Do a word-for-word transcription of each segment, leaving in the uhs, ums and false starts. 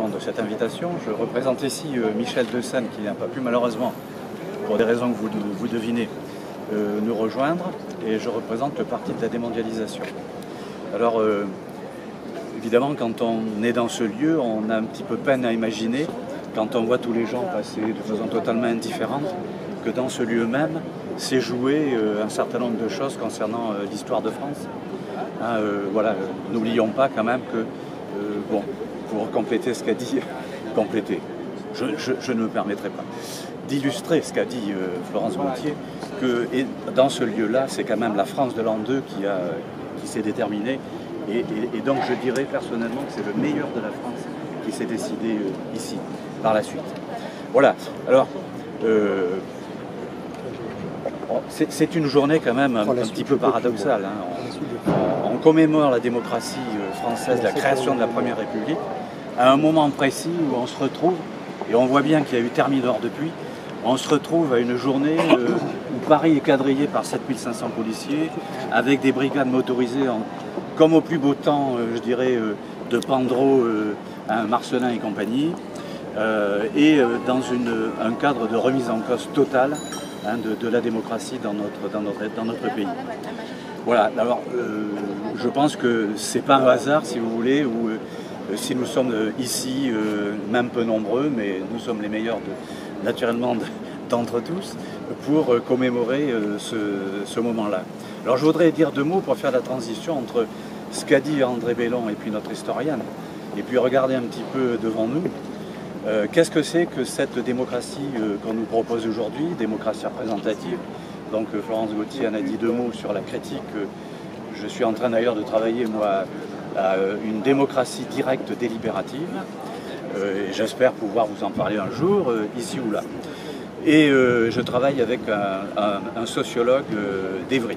de cette invitation. Je représente ici euh, Michel Desaine, qui n'a pas pu malheureusement, pour des raisons que vous, vous devinez, euh, nous rejoindre. Et je représente le Parti de la démondialisation. Alors, euh, évidemment, quand on est dans ce lieu, on a un petit peu peine à imaginer, quand on voit tous les gens passer de façon totalement indifférente, que dans ce lieu même, s'est joué euh, un certain nombre de choses concernant euh, l'histoire de France. Hein, euh, voilà, euh, n'oublions pas quand même que, euh, bon, pour compléter ce qu'a dit, compléter, je, je, je ne me permettrai pas, d'illustrer ce qu'a dit euh, Florence Gauthier, que et dans ce lieu-là, c'est quand même la France de l'an deux qui, a, qui s'est déterminée, et, et, et donc je dirais personnellement que c'est le meilleur de la France qui s'est décidé euh, ici, par la suite. Voilà, alors, euh, c'est une journée quand même un, un petit peu paradoxale. Hein. On, on commémore la démocratie française, la création de la Première République, à un moment précis où on se retrouve, et on voit bien qu'il y a eu Thermidor depuis, on se retrouve à une journée euh, où Paris est quadrillé par sept mille cinq cents policiers, avec des brigades motorisées, en, comme au plus beau temps, euh, je dirais, euh, de Pandro, euh, à Marcelin et compagnie, euh, et euh, dans une, un cadre de remise en cause totale hein, de, de la démocratie dans notre, dans notre, dans notre pays. Voilà, alors euh, je pense que c'est pas un hasard, si vous voulez, où euh, si nous sommes euh, ici, euh, même peu nombreux, mais nous sommes les meilleurs de, naturellement d'entre tous, pour euh, commémorer euh, ce, ce moment-là. Alors je voudrais dire deux mots pour faire la transition entre ce qu'a dit André Bellon et puis notre historienne, et puis regarder un petit peu devant nous. Euh, Qu'est-ce que c'est que cette démocratie euh, qu'on nous propose aujourd'hui, démocratie représentative? Donc euh, Florence Gauthier en a dit deux mots sur la critique. Euh, je suis en train d'ailleurs de travailler, moi, à euh, une démocratie directe délibérative. Euh, et j'espère pouvoir vous en parler un jour, euh, ici ou là. Et euh, je travaille avec un, un, un sociologue euh, d'Evry.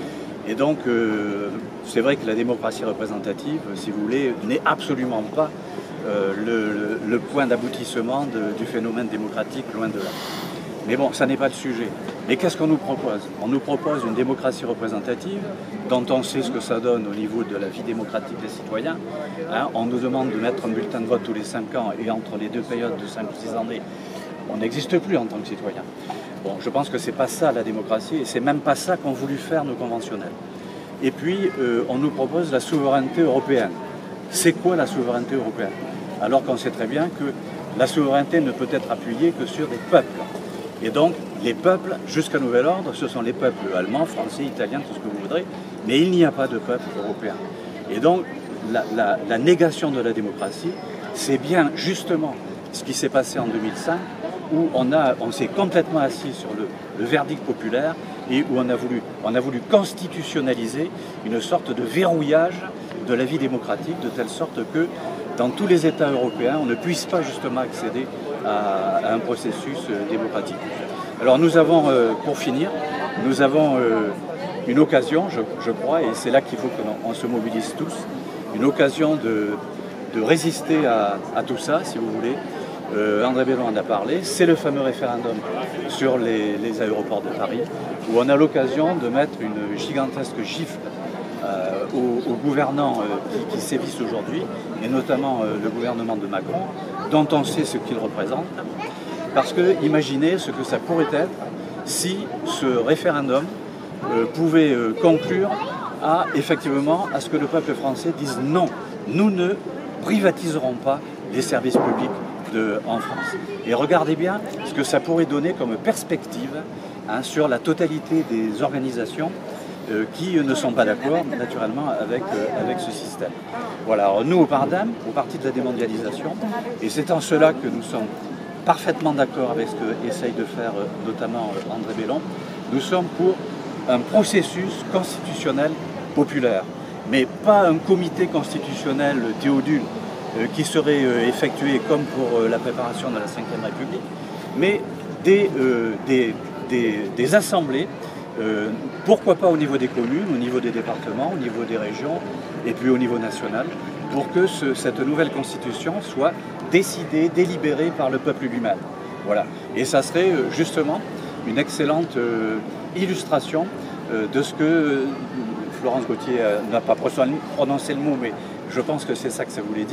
Et donc, euh, c'est vrai que la démocratie représentative, si vous voulez, n'est absolument pas euh, le, le, le point d'aboutissement du phénomène démocratique, loin de là. Mais bon, ça n'est pas le sujet. Mais qu'est-ce qu'on nous propose? On nous propose une démocratie représentative, dont on sait ce que ça donne au niveau de la vie démocratique des citoyens. Hein, on nous demande de mettre un bulletin de vote tous les cinq ans, et entre les deux périodes de cinq ou six années, on n'existe plus en tant que citoyen. Bon, je pense que c'est pas ça la démocratie, et c'est même pas ça qu'ont voulu faire nos conventionnels. Et puis, euh, on nous propose la souveraineté européenne. C'est quoi la souveraineté européenne? Alors qu'on sait très bien que la souveraineté ne peut être appuyée que sur des peuples. Et donc, les peuples, jusqu'à nouvel ordre, ce sont les peuples allemands, français, italiens, tout ce que vous voudrez, mais il n'y a pas de peuple européen. Et donc, la, la, la négation de la démocratie, c'est bien justement ce qui s'est passé en deux mille cinq, où on, a, on s'est complètement assis sur le, le verdict populaire et où on a, voulu, on a voulu constitutionnaliser une sorte de verrouillage de la vie démocratique, de telle sorte que dans tous les États européens, on ne puisse pas justement accéder à, à un processus euh, démocratique. Alors nous avons, euh, pour finir, nous avons euh, une occasion, je, je crois, et c'est là qu'il faut qu'on se mobilise tous, une occasion de, de résister à, à tout ça, si vous voulez. Euh, André Bellon en a parlé, c'est le fameux référendum sur les, les aéroports de Paris, où on a l'occasion de mettre une gigantesque gifle euh, aux, aux gouvernants euh, qui, qui sévissent aujourd'hui, et notamment euh, le gouvernement de Macron, dont on sait ce qu'il représente, parce que imaginez ce que ça pourrait être si ce référendum euh, pouvait euh, conclure à, effectivement, à ce que le peuple français dise non, nous ne privatiserons pas les services publics De, en France. Et regardez bien ce que ça pourrait donner comme perspective hein, sur la totalité des organisations euh, qui ne sont pas d'accord naturellement avec, euh, avec ce système. Voilà, alors nous au Pardam, au Parti de la démondialisation, et c'est en cela que nous sommes parfaitement d'accord avec ce qu'essaye de faire euh, notamment euh, André Bellon, nous sommes pour un processus constitutionnel populaire, mais pas un comité constitutionnel théodule qui serait effectué comme pour la préparation de la cinquième République, mais des, euh, des, des, des assemblées, euh, pourquoi pas au niveau des communes, au niveau des départements, au niveau des régions, et puis au niveau national, pour que ce, cette nouvelle constitution soit décidée, délibérée par le peuple lui-même. Voilà. Et ça serait justement une excellente euh, illustration euh, de ce que euh, Florence Gauthier euh, n'a pas prononcé le mot, mais je pense que c'est ça que ça voulait dire,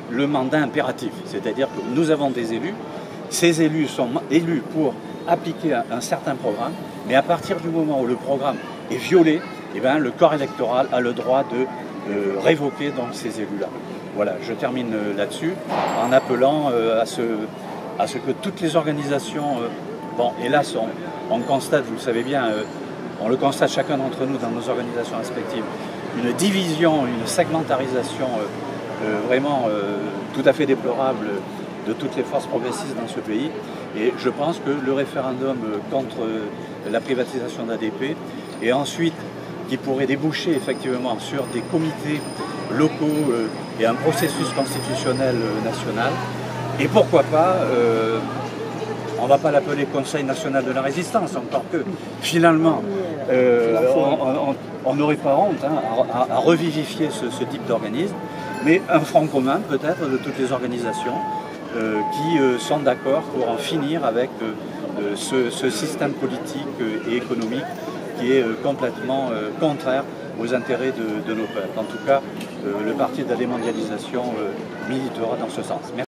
le mandat impératif. C'est-à-dire que nous avons des élus, ces élus sont élus pour appliquer un, un certain programme, mais à partir du moment où le programme est violé, eh bien, le corps électoral a le droit de euh, révoquer donc, ces élus-là. Voilà, je termine euh, là-dessus en appelant euh, à, ce, à ce que toutes les organisations, euh, bon, hélas, on, on constate, vous le savez bien, euh, on le constate chacun d'entre nous dans nos organisations respectives, une division, une segmentarisation euh, euh, vraiment euh, tout à fait déplorable de toutes les forces progressistes dans ce pays. Et je pense que le référendum contre la privatisation d'A D P et ensuite qui pourrait déboucher effectivement sur des comités locaux euh, et un processus constitutionnel euh, national. Et pourquoi pas, euh, on ne va pas l'appeler Conseil national de la résistance, encore que finalement, euh, on n'aurait pas honte hein, à, à revivifier ce, ce type d'organisme, mais un front commun peut-être de toutes les organisations euh, qui euh, sont d'accord pour en finir avec euh, ce, ce système politique et économique qui est euh, complètement euh, contraire aux intérêts de, de nos peuples. En tout cas, euh, le Parti de la démondialisation euh, militera dans ce sens. Merci.